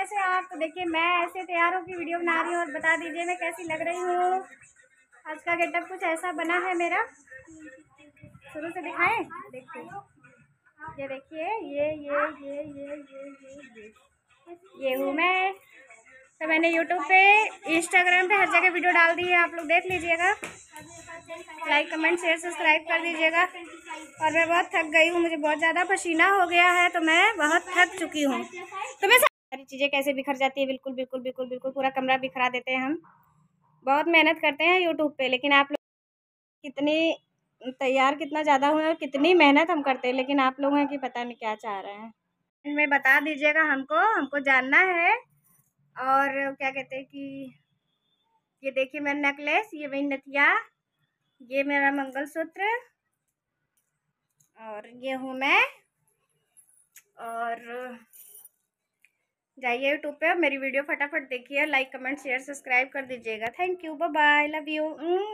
कैसे हैं आप? तो देखिए मैं ऐसे तैयार होकर वीडियो बना रही हूँ और बता दीजिए मैं कैसी लग रही हूँ। आज का गेटअप कुछ ऐसा बना है मेरा। शुरू से दिखाएं? देखिए ये देखिए ये हूँ मैं। तो मैंने यूट्यूब पे, इंस्टाग्राम पे हर जगह वीडियो डाल दी है, आप लोग देख लीजिएगा। लाइक कमेंट शेयर सब्सक्राइब कर दीजिएगा। और मैं बहुत थक गई हूँ, मुझे बहुत ज़्यादा पसीना हो गया है, तो मैं बहुत थक चुकी हूँ। तो मैं सारी चीज़ें कैसे बिखर जाती है, बिल्कुल बिल्कुल बिल्कुल बिल्कुल पूरा कमरा बिखरा देते हैं हम। बहुत मेहनत करते हैं यूट्यूब पे, लेकिन आप लोग कितनी तैयार कितना ज़्यादा हुए और कितनी मेहनत हम करते हैं, लेकिन आप लोग हैं कि पता नहीं क्या चाह रहे हैं। इनमें बता दीजिएगा, हमको जानना है। और क्या कहते हैं कि ये देखिए मेरा नेकलेस, ये मेरी नथिया, ये मेरा मंगलसूत्र, और ये हूँ मैं। और जाइए यूट्यूब पे मेरी वीडियो फटाफट देखिए, लाइक कमेंट शेयर सब्सक्राइब कर दीजिएगा। Thank you, bye bye, love you.